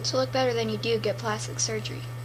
To look better than you do, get plastic surgery.